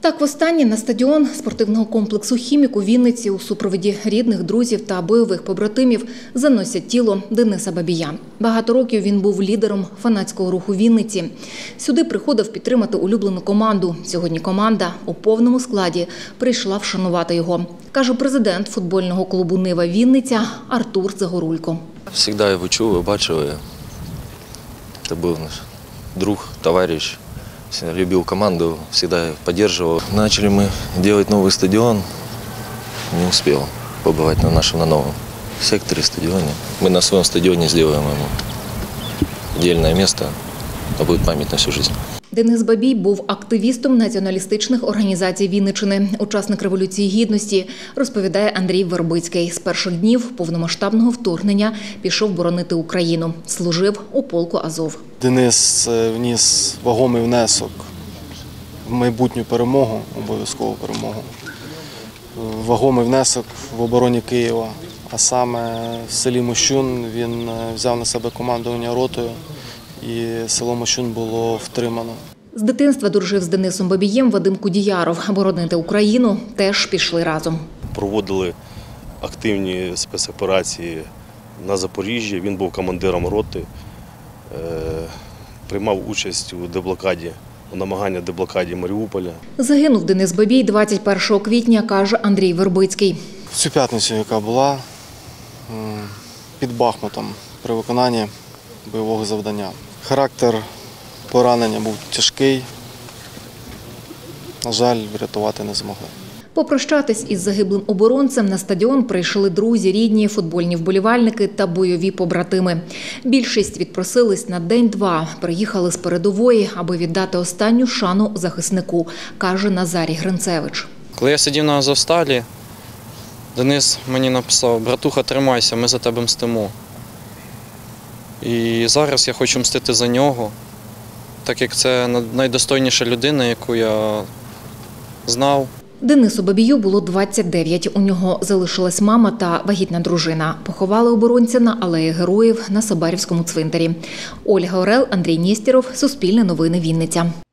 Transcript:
Так, востаннє на стадіон спортивного комплексу «Хімік» у Вінниці у супроводі рідних, друзів та бойових побратимів заносять тіло Дениса Бабія. Багато років він був лідером фанатського руху Вінниці. Сюди приходив підтримати улюблену команду. Сьогодні команда у повному складі прийшла вшанувати його, каже президент футбольного клубу «Нива Вінниця» Артур Загорулько. Завжди його чув, бачив. Це був наш друг, товариш. Любил команду, всегда поддерживал. Начали мы делать новый стадион, не успел побывать на нашем новом секторе стадионе. Мы на своем стадионе сделаем ему отдельное место, а будет память на всю жизнь. Денис Бабій був активістом націоналістичних організацій Вінниччини, учасник Революції Гідності, розповідає Андрій Вербицький. З перших днів повномасштабного вторгнення пішов боронити Україну. Служив у полку Азов. Денис вніс вагомий внесок в майбутню перемогу, обов'язкову перемогу. Вагомий внесок в обороні Києва. А саме в селі Мощун він взяв на себе командування ротою. І село Мощун було втримано. З дитинства дружив з Денисом Бабієм Вадим Кудіяров. Боронити Україну теж пішли разом. Проводили активні спецоперації на Запоріжжі. Він був командиром роти, приймав участь у деблокаді, у намаганні деблокаді Маріуполя. Загинув Денис Бабій 21 квітня, каже Андрій Вербицький. В цю п'ятницю, яка була під Бахмутом при виконанні бойового завдання. Характер поранення був тяжкий. На жаль, врятувати не змогли. Попрощатись із загиблим оборонцем на стадіон прийшли друзі, рідні, футбольні вболівальники та бойові побратими. Більшість відпросились на день-два. Приїхали з передової, аби віддати останню шану захиснику, каже Назарій Гринцевич. Коли я сидів на Азовсталі, Денис мені написав: «Братуха, тримайся, ми за тебе мстимо». І зараз я хочу мстити за нього, так як це найдостойніша людина, яку я знав. Денису Бабію було 29. У нього залишилась мама та вагітна дружина. Поховали оборонця на Алеї Героїв на Соборівському цвинтарі. Ольга Орел, Андрій Нєстєров, Суспільне новини, Вінниця.